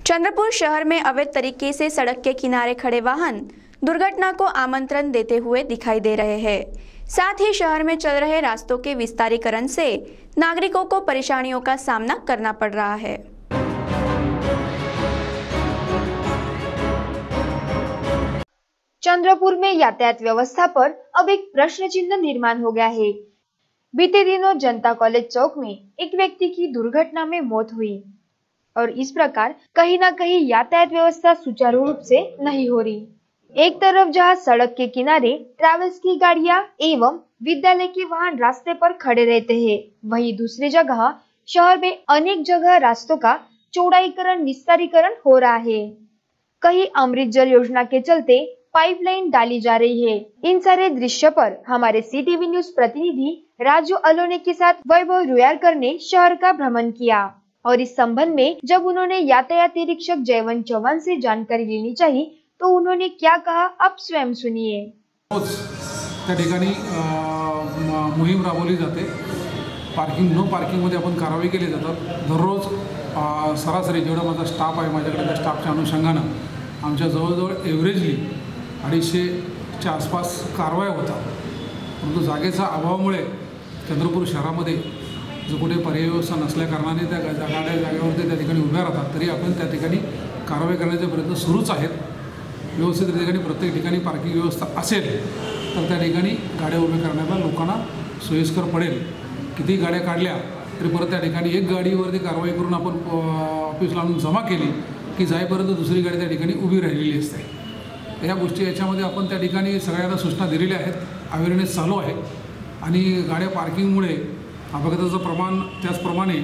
चंद्रपुर शहर में अवैध तरीके से सड़क के किनारे खड़े वाहन दुर्घटना को आमंत्रण देते हुए दिखाई दे रहे हैं। साथ ही शहर में चल रहे रास्तों के विस्तारीकरण से नागरिकों को परेशानियों का सामना करना पड़ रहा है। चंद्रपुर में यातायात व्यवस्था पर अब एक प्रश्न चिन्ह निर्माण हो गया है। बीते दिनों जनता कॉलेज चौक में एक व्यक्ति की दुर्घटना में मौत हुई और इस प्रकार कहीं न कहीं यातायात व्यवस्था सुचारू रूप से नहीं हो रही। एक तरफ जहां सड़क के किनारे ट्रैवल्स की गाड़ियां एवं विद्यालय के वाहन रास्ते पर खड़े रहते हैं, वहीं दूसरी जगह शहर में अनेक जगह रास्तों का चौड़ाईकरण विस्तारीकरण हो रहा है। कहीं अमृत जल योजना के चलते पाइपलाइन डाली जा रही है। इन सारे दृश्य पर हमारे सीटीवी न्यूज प्रतिनिधि राजू अलोने के साथ वैभव रुयारकर ने शहर का भ्रमण किया और इस संबंध में जब उन्होंने यातायात निरीक्षक जयवंत चौहान से जानकारी लेनी चाहिए तो उन्होंने क्या कहा, आप स्वयं सुनिए। त्या ठिकाणी मोहीम राबवली जाते। पार्किंग नो पार्किंग मध्ये आपण कारवाई केली जातात। दररोज सरासरी जेवढा माझा स्टाफ आहे माझ्याकडे त्या स्टाफच्या अनुषंगाने आमच्या जवळजवळ एव्हरेजली 250च्या आसपास कारवाया होतात। परंतु जागेचा अभावामुळे चंद्रपूर शहरामध्ये जो कुठे पर्याय व्यवस्था नसल्या कारणाने त्या गाड्या जागेवरती त्या ठिकाणी उभ्या राहतात, तरी आपण त्या ठिकाणी कारवाई करण्याचे प्रयत्न सुरूच आहेत। व्यवस्थित ठिकाणी प्रत्येक ठिकाणी पार्किंग व्यवस्था असेल तर त्या ठिकाणी गाड्या उभ्या करण्याला लोकांना सोयीस्कर पडेल। किती गाड्या काढल्या तरी परत त्या ठिकाणी एक गाडीवरती कारवाई करून आपण ऑफिसला आणून जमा केली की जाईपर्यंत दुसरी गाडी त्या ठिकाणी उभी राहिलेली असते। या गोष्टी याच्यामध्ये आपण त्या ठिकाणी सगळ्यांना सूचना दिलेल्या आहेत। अवेअरनेस चालू आहे आणि गाड्या पार्किंगमुळे अपघाताचं प्रमाण त्याचप्रमाणे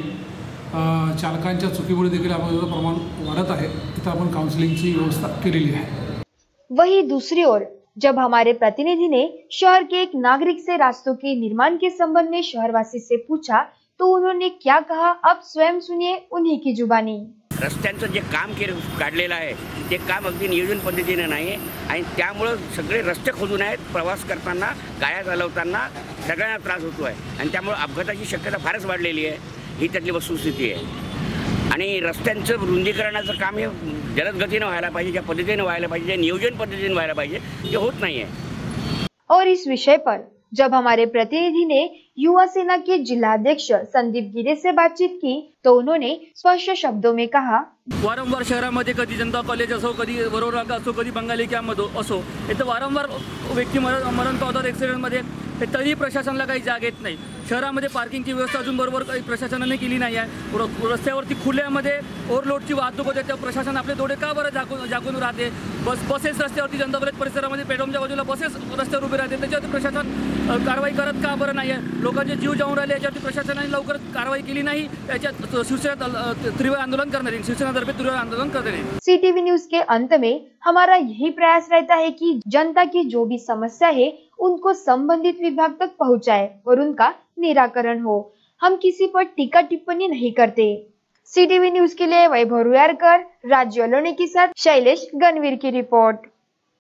चालकांच्या चुकीमुळे देखील अपघाताचं प्रमाण वाढत आहे। इथं आपण काउन्सिलिंगची व्यवस्था केलेली आहे। वहीं दूसरी ओर जब हमारे प्रतिनिधि ने शहर के एक नागरिक से रास्तों के निर्माण के संबंध में शहरवासी से पूछा तो उन्होंने क्या कहा, आप स्वयं सुनिए उन्हीं की जुबानी। रस्त्यांचं जे काम काढलेलं आहे ते काम अगदी नियोजन पद्धतीने नाही आहे आणि त्यामुळे सगळे रस्ते खोदून आहेत। प्रवास करताना गाड्या चालवताना सगळ्यांना त्रास होतो आहे आणि त्यामुळे अपघाताची शक्यता फारच वाढलेली आहे। ही त्यातली वस्तुस्थिती आहे आणि रस्त्यांचं रुंदीकरणाचं काम हे जलद गतीने व्हायला पाहिजे, ज्या पद्धतीने व्हायला पाहिजे, ज्या नियोजन पद्धतीने व्हायला पाहिजे, ते होत नाही आहे। और इस विषय पर जब हमारे प्रतिनिधि ने युवा सेना के जिलाध्यक्ष संदीप गिरे से बातचीत की तो उन्होंने स्पष्ट शब्दों में कहा, वारंवार शहरामध्ये कधी जनता कॉलेज असो, कधी वरोरा असो, कधी बंगाली कॅम्प असो, इथं वारंवार व्यक्ती मरण पावतात ॲक्सिडेंटमध्ये, तरी प्रशासनाला काही जाग येत नाही। शहरामध्ये पार्किंगची व्यवस्था अजून बरोबर काही प्रशासनाने केली नाही आहे। रस्त्यावरती खुल्यामध्ये ओव्हरलोडची वाहतूक होते, त्या प्रशासन आपले डोळे का बरं जागून राहते। बसेस रस्त्यावरती जनता कॉलेज परिसरामध्ये पेट्रोलच्या बाजूला बसेस रस्त्यावर उभे राहते, त्याच्यावरती प्रशासन कारवाई करत का बरं नाही आहे। लोकांचे जीव जाऊन राहिले, याच्यावरती प्रशासनाने लवकर कारवाई केली नाही। त्याच्यात शिवसेना तीव्र आंदोलन करणार आहे, शिवसेनातर्फे तीव्र आंदोलन करणार आहे। सीटीवी न्यूज के अंत में हमारा यही प्रयास रहता है कि जनता की जो भी समस्या है उनको संबंधित विभाग तक पहुंचाए और उनका निराकरण हो। हम किसी पर टीका टिप्पणी नहीं करते। सीटीवी न्यूज के लिए वैभव रुयारकर, राजू अलोने के साथ शैलेश गणवीर की रिपोर्ट।